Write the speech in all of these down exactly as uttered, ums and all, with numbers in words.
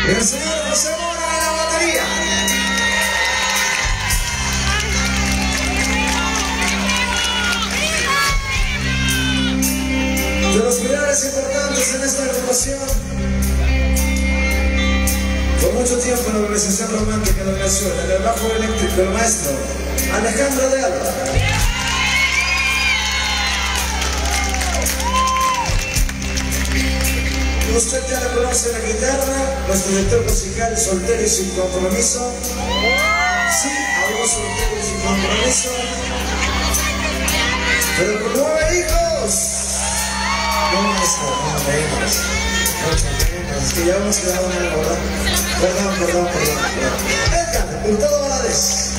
El señor José Mora en la batería. De los pilares importantes en esta agrupación, por mucho tiempo en la organización romántica de Venezuela, en el bajo eléctrico, el maestro Alejandro de Alba. Usted ya le conoce la guitarra, nuestro director musical, soltero y sin compromiso. Sí, aún soltero y sin compromiso, pero con nueve hijos. No, maestro, nueve hijos. Muchos menos, es que ya hemos quedado en el ¿verdad? Perdón, perdón, perdón, perdón. Edgar, Hurtado Valadez.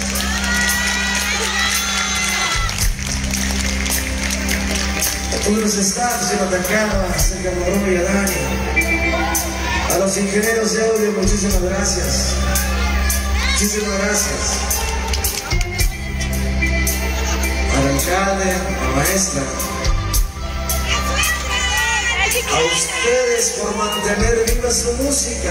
A todos los staffs, Jonathan Cava, Sergio Morón y a Dani. A los ingenieros de audio, muchísimas gracias. Muchísimas gracias. Al alcalde, a la maestra. A ustedes por mantener viva su música.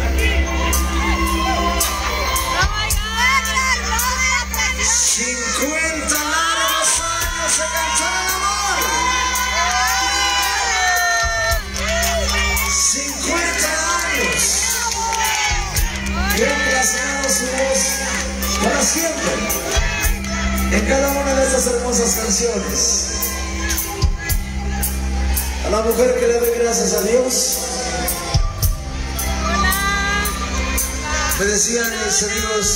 cincuenta largos años de cantar el amor. cincuenta años. Y han plasmado su voz para siempre en cada una de estas hermosas canciones. A la mujer que le doy gracias a Dios. Hola. Me decían mis amigos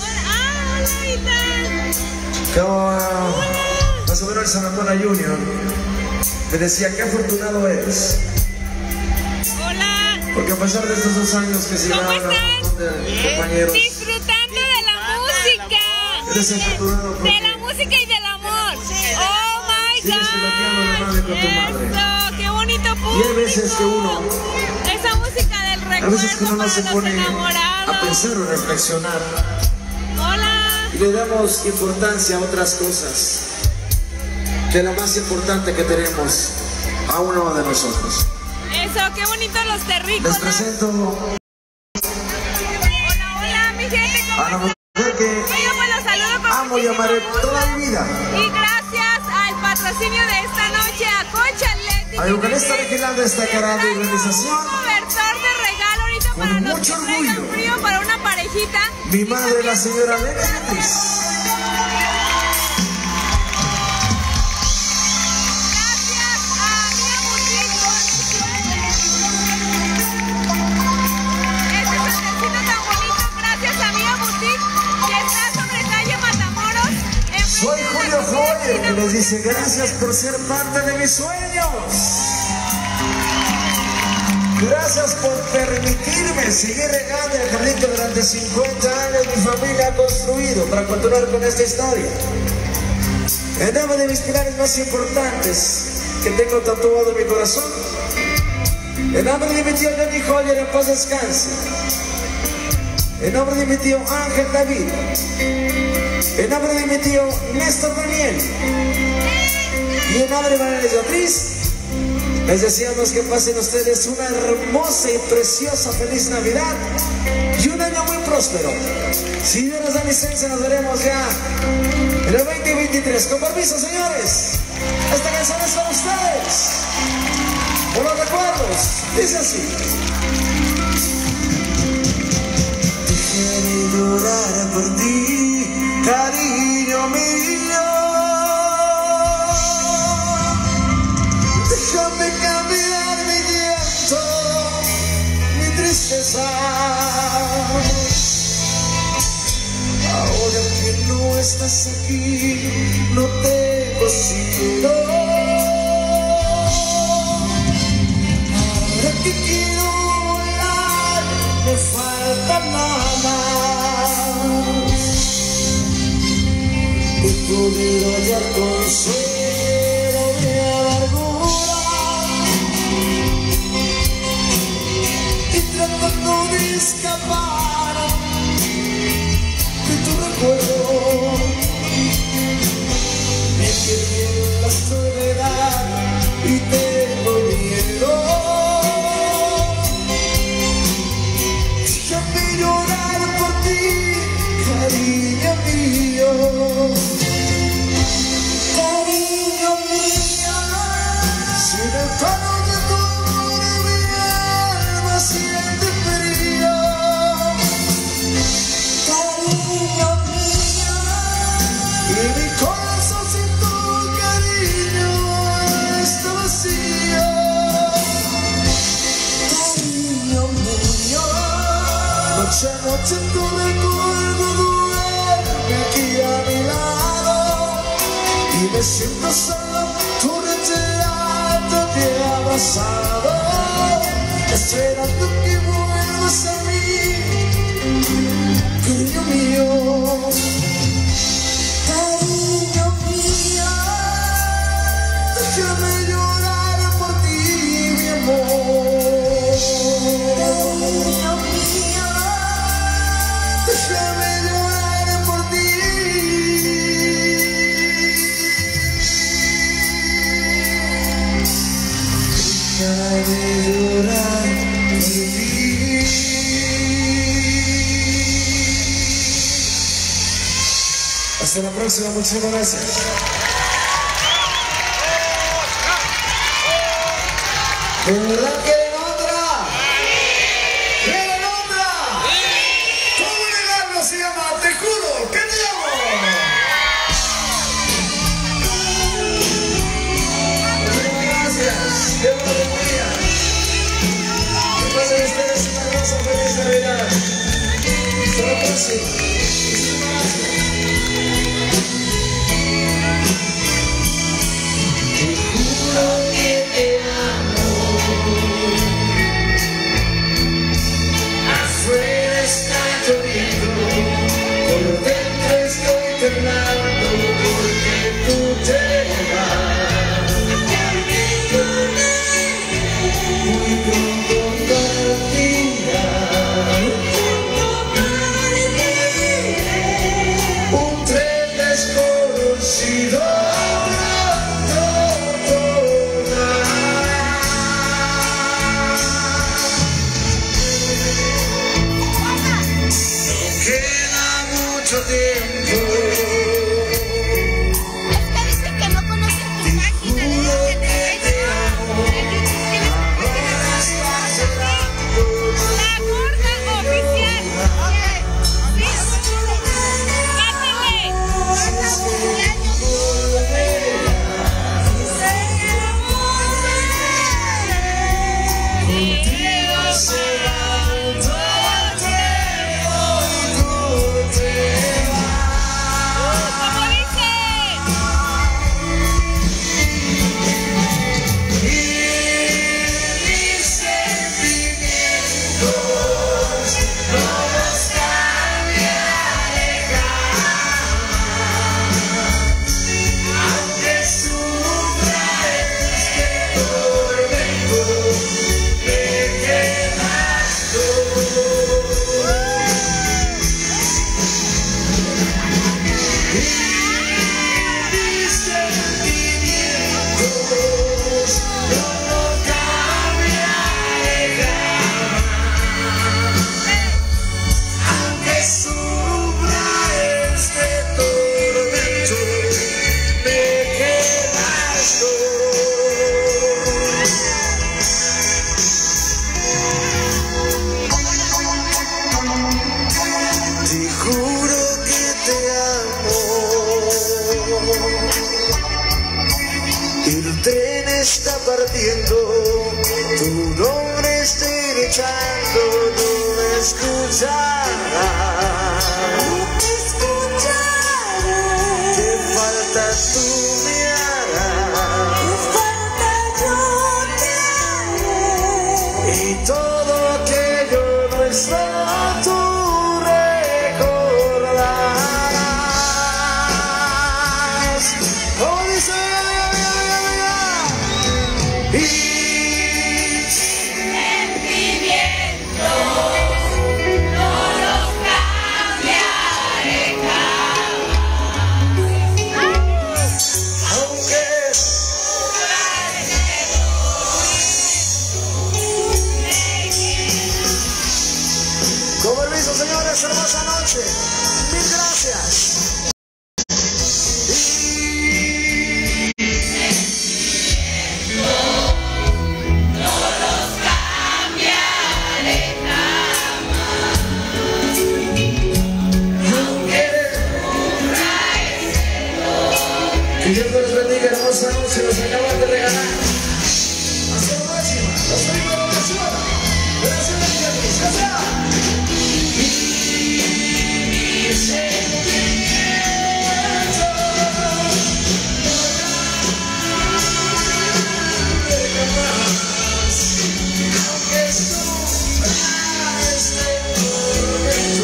que uh, más o menos el San Antonio Junior me decía qué afortunado eres. Hola. Porque a pesar de estos dos años que se llevaron a un montón de compañeros, disfrutando de la música. eres afortunado porque De la música y del amor. Oh my sigues piloteando la nave con tu madre. Eso, qué bonito público. Y hay veces que uno, esa música del a recuerdo veces que uno no para se los pone enamorados. a pensar o reflexionar. Hola. Y le damos importancia a otras cosas que lo más importante que tenemos a uno de nosotros. Eso, qué bonito los Les terrícolas. presento Hola, hola, mi gente. ¿Cómo a la mujer que Oiga, pues los saludo con amo y muchísimo amaré gusto. toda mi vida. Y gracias al patrocinio de esta noche a Concha Leti. Al vocalista original de esta cara de organización, Un cobertor de regalo ahorita con para los mucho que traigan orgullo, frío para una parejita. mi madre, la señora Leti Beatriz. Gracias a Mía Boutique. Este sandalcito tan bonito, gracias a Mía Boutique, que está sobre calle Matamoros. Soy Julio Joyer, que les dice gracias por ser parte de mis sueños. Gracias por permitirme seguir regando el jardín que durante cincuenta años mi familia ha construido para continuar con esta historia. En nombre de mis pilares más importantes que tengo tatuado en mi corazón, en nombre de mi tío Johnny Joyer, en paz descanse, en nombre de mi tío Ángel David, en nombre de mi tío Néstor Daniel y en nombre de María Beatriz, les deseamos que pasen ustedes una hermosa y preciosa feliz Navidad y un año muy próspero. Si Dios nos da licencia, nos veremos ya en el veinte veintitrés. Con permiso, señores, esta canción es para ustedes. Por los recuerdos, dice así. Dejaré llorar por ti, cariño mío. Déjame cambiar mi llanto, mi tristeza. Ahora que no estás aquí, no te consigo. Ahora que quiero volar, me falta nada más. He podido hallar consuelo de amargura y tratando de escapar de tu recuerdo. Me quedé en la soledad y tengo miedo. tono de tu amor mi alma siente frío. Cariño mío, y mi corazón sin tu cariño está vacío. Cariño mío, noche a noche tu recuerdo duerme aquí a mi lado, y me siento solo, tu retrato te ha abrazado, esperando que vuelvas a mí, cariño mío. Cariño mío, déjame llorar por ti, mi amor. Cariño mío, déjame llorar por ti. Déjame llorar por ti. Hasta la próxima, muchísimas gracias. ¿De verdad quieren otra? ¿Quieren otra? ¿Cómo negarlo? Se llama Te Juro que Te Amo. Muchísimas gracias. Dios los bendiga. Que pasen ustedes una hermosa feliz Navidad. Hasta la próxima. Afuera está lloviendo, por dentro estoy temblando porque tú te vas. Muy pronto partirá un tren desconocido. Mucho tiempo. Es que dicen que no conocen tu página, ¿no? Que te amo. Ahora estás llorando. La gorda oficial. Sí. Cántenle. Gorda cumpleaños. Contigo será todo el tiempo. Tú te vas. ¿Cómo dice? Y mis sentimientos no los cambiaré jamás. Aunque sufra este tormento, me quedas tú. Y mis sentimientos no los cambiaré jamás. Aunque sufra este tormento, me quedas tú. Te juro que te amo. El tren está partiendo, tu nombre estoy echando, no me escucharás. Te falta tu mirada y todo aquello nuestro tú recordarás. Oh, dice, y Con permiso, señores, hermosa noche. Mil gracias. Y... hermosa noche nos acaban de regalar. Hasta la próxima. Los amigos de Venezuela. Gracias, gracias. Gracias. Y sentimiento jamás, aunque sufra este tormento,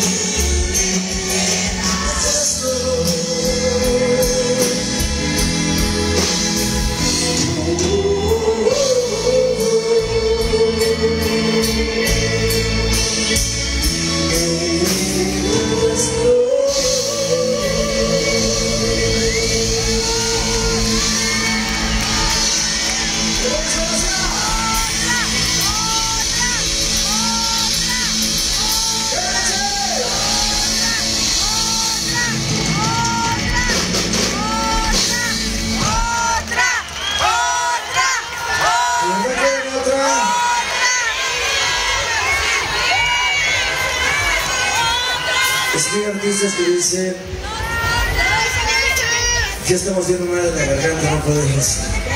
eres todo. Es que hay artistas que dicen ya estamos viendo mal en la garganta, no podemos.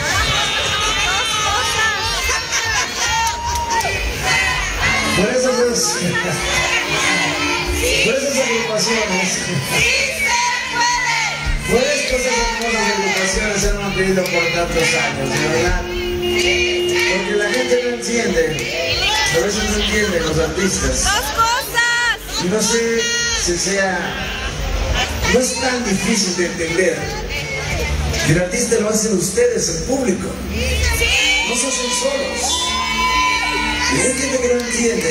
Por esas dos, por esas agrupaciones, por estas hermosas agrupaciones se han mantenido por tantos años, de verdad. Porque la gente no entiende, a veces no entienden los artistas. Y no sé si sea, no es tan difícil de entender que el artista lo hacen ustedes, el público. No se hacen solos. Y hay gente que no entiende,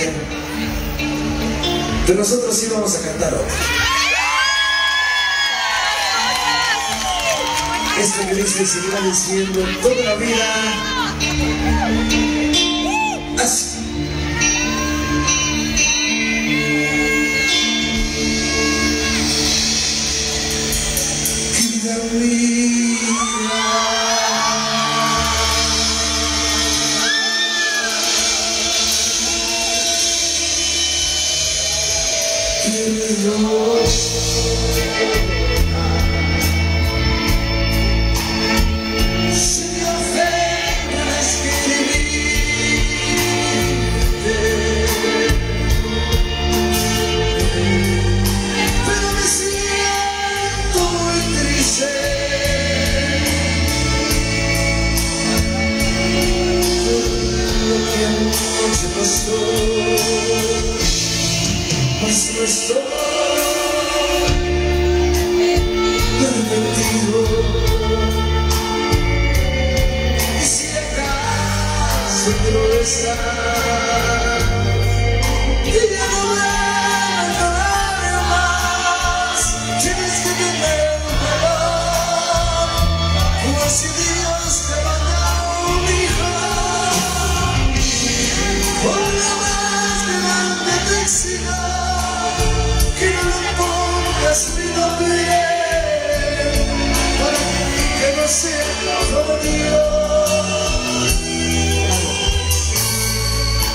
pero nosotros sí vamos a cantar hoy. Esto que dice y seguirá diciendo toda la vida así. Mas no estoy arrepentido. Y si acaso te lo estás, y ya no me enamoraré más, tienes que tener un valor, como si Dios te mandara un hijo. Por la más grande te exijo que no lo pongas ni lo bien, para que no sea como Dios.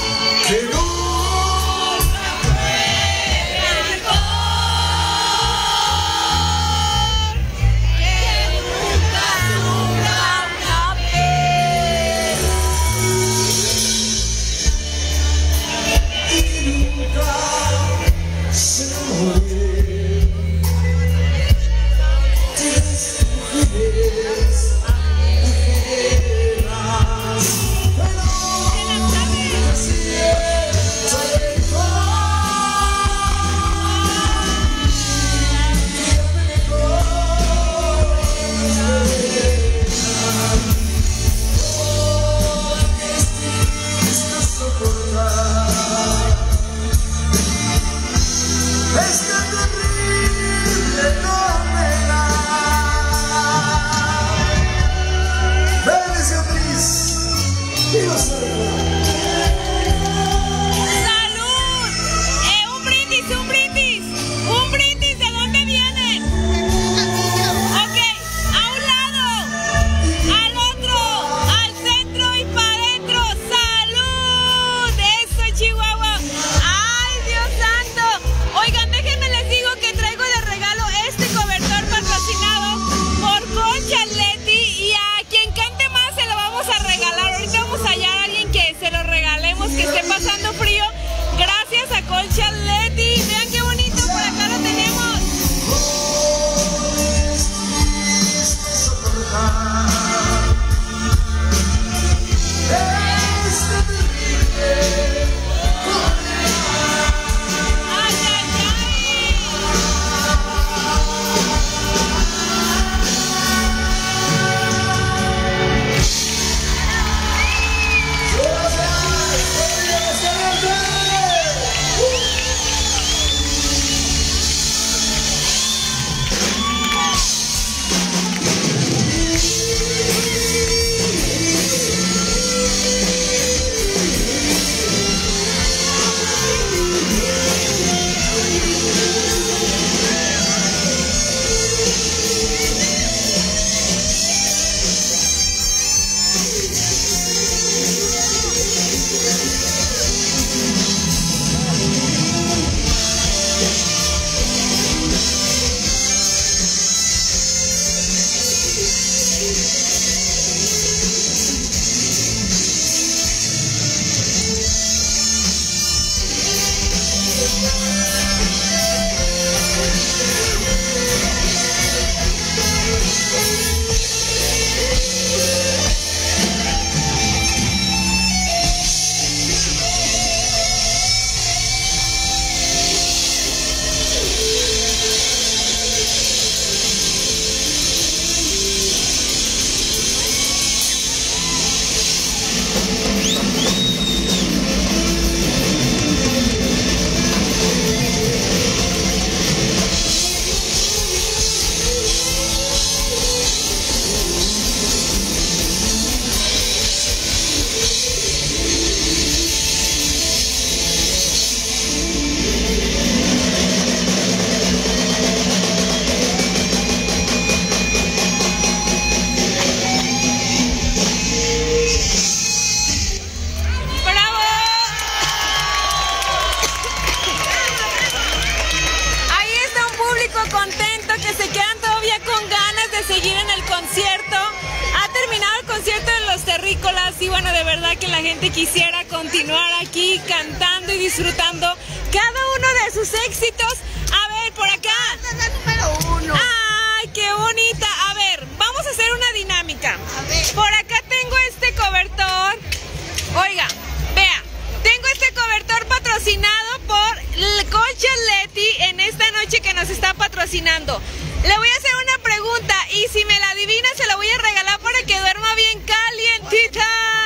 Contento, que se quedan todavía con ganas de seguir en el concierto. Ha terminado el concierto de Los Terrícolas y bueno, de verdad que la gente quisiera continuar aquí cantando y disfrutando cada uno de sus éxitos. A ver, por acá. La número uno. ¡Ay, qué bonita! A ver, vamos a hacer una dinámica. A ver. Por acá tengo este cobertor. Oiga, vea, tengo este cobertor patrocinado por Colcha Leti en esta noche que nos está patrocinando. Le voy a hacer una pregunta y si me la adivina se la voy a regalar para que duerma bien calientita.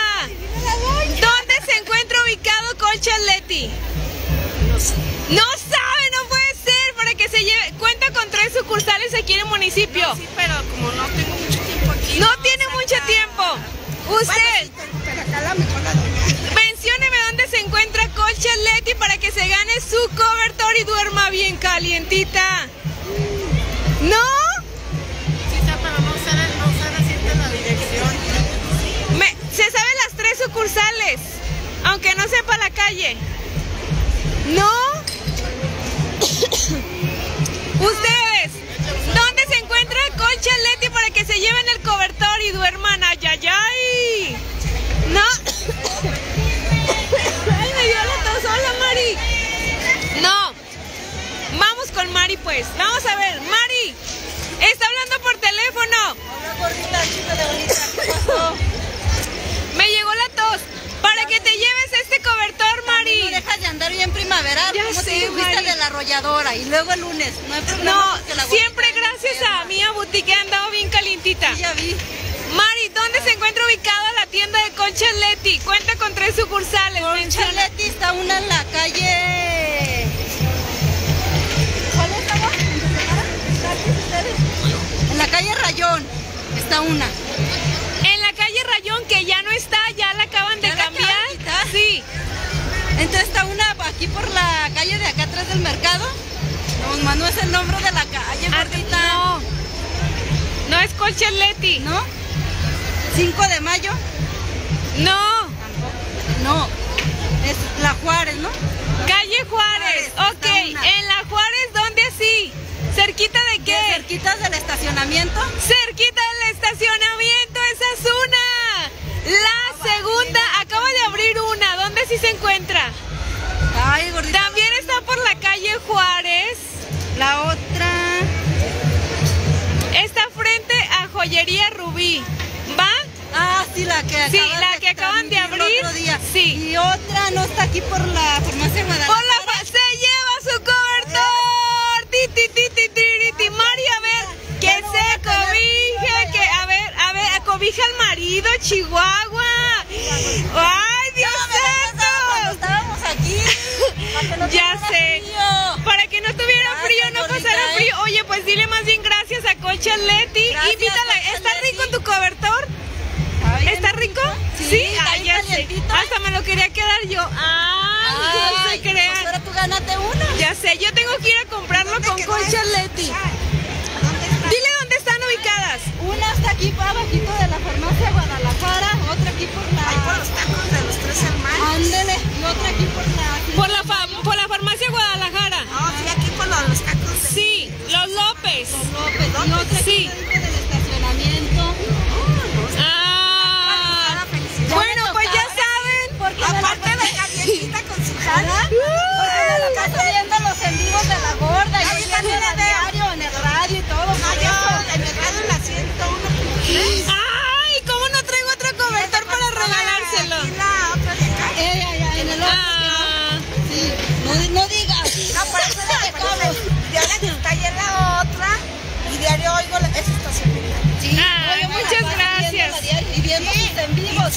¿Dónde se encuentra ubicado Colcha Leti? No sé. No sabe, no puede ser, para que se lleve. Cuenta con tres sucursales aquí en el municipio. No, sí, pero como no tengo mucho tiempo aquí. No vamos tiene acá. mucho tiempo. Usted, Bueno, sí tengo, pero acá la mejor la doña. mencióneme dónde se encuentra Colcha Leti para que se gane su cobertor y duerma bien calientita. ¿No? Sí, está, pero no sé, no sé decirte la dirección. Me, se saben las tres sucursales, aunque no sepa la calle. ¿No? Ustedes, ¿dónde se encuentra Colcha Leti para que se lleven el cobertor y duerman? ¡Ay, ay, ay! ¿No? ¡Ay, me dio la tos! ¡Hola, Mari! No. Vamos con Mari, pues. Vamos a ver, Mari. Está hablando por teléfono. Hola, gordita, chica de bonita, ¿qué pasó? Me llegó la tos. Para que te lleves este cobertor, Mari. No dejas de andar bien primaveral, Ya como sé, si fuiste Mari. de la arrolladora y luego el lunes. No hay problema. No, porque la gordita siempre no gracias enferma. a Mía Boutique he andado bien calientita. Sí, ya vi. Mari, ¿dónde se encuentra ubicada la tienda de Colcha Leti? Cuenta con tres sucursales. Colcha menciona. Leti está una en la calle. ¿Cuál estaba? En la calle Rayón está una. En la calle Rayón, que ya no está, ya la acaban de ¿Ya la cambiar. acaban de quitar? Sí. Entonces está una aquí por la calle de acá atrás del mercado. No, más no es el nombre de la calle, Ah, gordita. no. No es Colcha Leti. ¿No? cinco de mayo. No. No. Es la Juárez, ¿no? Calle Juárez. Juárez, Ok. está una. En la Juárez, ¿dónde así? ¿Cerquita de qué? De cerquitas del estacionamiento. Cerquita del estacionamiento, esa es una. La segunda, acaba de abrir una. ¿Dónde sí se encuentra? Ay, gordita. También está por la calle Juárez. La otra. Está frente a Joyería Rubí. ¿Va? Ah, sí, la que Sí, acaban la de que acaban de transmitir el abrir. otro día. Sí. Y otra no está aquí por la farmacia Guadalajara. Por la fa- se lleva su cobertor. Ti, ti, ti, ti, ti, ti, ti. Mari, a ver, que Ya no voy se a tener cobije, frío, que a ver, a ver, acobija al marido, Chihuahua. Ay, Dios No, me la pasaba cuando santo. estábamos aquí. Para que no Ya tuviera sé. frío. Para que no tuviera Gracias, frío, no gordita, pasara ¿eh? frío. Oye, pues dile más bien gracias a Colcha Leti. Gracias, Invítala. Colcha ¿Está Leti. rico tu cobertor? Ay, ¿Está bien rico? bonito. Sí, está Ay, bien ya sé. calientito. Hasta me lo quería quedar yo. Ay, no se Ay, crean. pues ahora tú gánate uno. Ya sé, yo tengo que ir a comprarlo con Colcha Leti. ¿Dónde está? Dile dónde están ubicadas. Una está aquí para abajito de la farmacia Guadalajara, otra aquí por la... Ahí por los tacos de los tres hermanos. Ándele, y otra aquí por la... Por la, fa- por la farmacia Guadalajara. No, sí, aquí por los, los tacos de Sí, los López. los López. Y otra aquí Sí. dentro del estacionamiento. Ah, bueno, pues ya saben. Porque aparte de calientita con su jala, porque me la paso viendo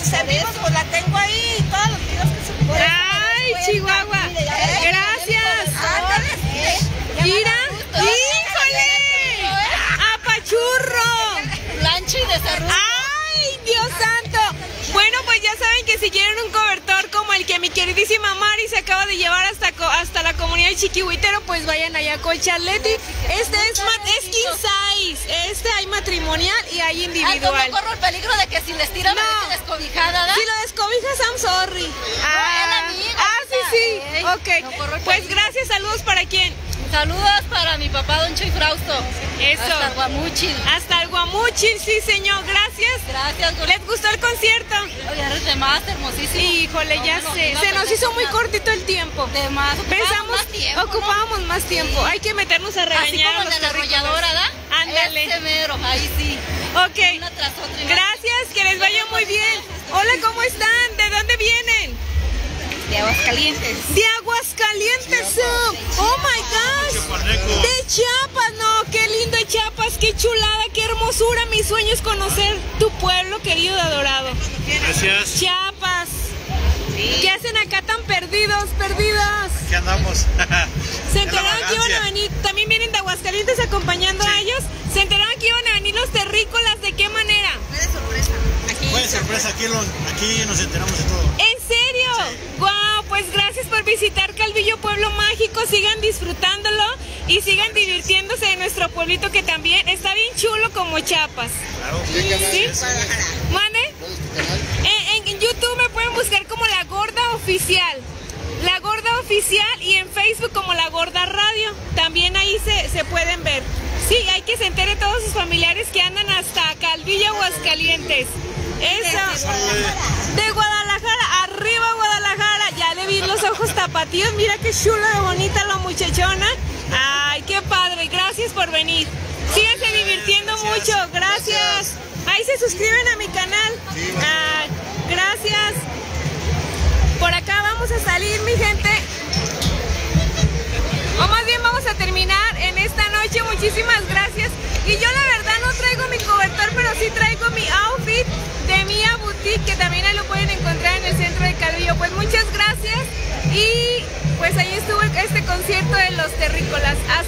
tus amigos, pues la tengo ahí, todos los videos que subí. Ay, Chihuahua. Gracias. Mira, híjole. Apachurro. Lancho y desarrollo. Ay, Dios santo. Bueno, pues ya saben que si quieren un cobertor como el que mi queridísima Mari se acaba de llevar hasta, hasta la comunidad de Chiquihuitero, pues vayan allá a Colchas Leti. Este es, es king size, este hay matrimonial y hay individual. Ah, no corro el peligro de que si les tiran no. me dejen descobijada, ¿verdad? Si lo descobijas, I'm sorry. Ah, no, amiga, ah sí, sí, ey, ok. No pues gracias, saludos para quién. Saludos para mi papá, Don Chuy Frausto. Eso. Hasta el Guamúchil. Hasta el Guamúchil, sí, señor. Gracias. Gracias. ¿Les gustó el concierto? Oye, de más, hermosísimo. Híjole, no, ya no, sé. No, Se nos hizo muy cortito el tiempo. De más. Pensamos, más tiempo, ocupábamos ¿no? más tiempo. Sí. Hay que meternos a regañar. Así como a los de la arrolladora, ¿verdad? Ándale. Ese mero, ahí sí. Ok. Una tras otra. Gracias, que les vaya muy bien. Hola, ¿cómo están? ¿De dónde vienen? De Aguascalientes. De Aguascalientes. Oh, oh my gosh. De Chiapas, no, qué lindo Chiapas, qué chulada, qué hermosura. Mi sueño es conocer tu pueblo querido y adorado. Gracias. Chiapas. Sí. ¿Qué hacen acá tan perdidos, perdidos? Aquí andamos. Se enteraron que iban a venir, también vienen de Aguascalientes acompañando sí. a ellos. Se enteraron que iban a venir los terrícolas, ¿de qué manera? Fue de sorpresa. Aquí. Fue de sorpresa, aquí, lo, aquí nos enteramos de todo. ¿En serio? Sí. Wow, pues gracias por visitar Calvillo Pueblo Mágico, sigan disfrutándolo y sigan divirtiéndose de nuestro pueblito que también está bien chulo como Chiapas. Claro. ¿Sí? ¿Mane? En, en YouTube me pueden buscar como La Gorda Oficial. La Gorda Oficial y en Facebook como La Gorda Radio. También ahí se, se pueden ver. Sí, hay que se entere todos sus familiares que andan hasta Calvillo, Aguascalientes. Eso. De Guadalajara, arriba Guadalajara. Ya le vi los ojos tapatíos. Mira qué chula de bonita la muchachona. Ay, qué padre. Gracias por venir. Síganse divirtiendo mucho. Gracias. Ahí se suscriben a mi canal. Ay, gracias. Por acá vamos a salir, mi gente. O más bien vamos a terminar en esta noche. Muchísimas gracias. Y yo la verdad no traigo mi cobertor, pero sí traigo mi outfit de Mía Boutique, que también ahí lo pueden encontrar en el centro de Calvillo. Pues muchas gracias. Y pues ahí estuvo este concierto de los terrícolas. Hasta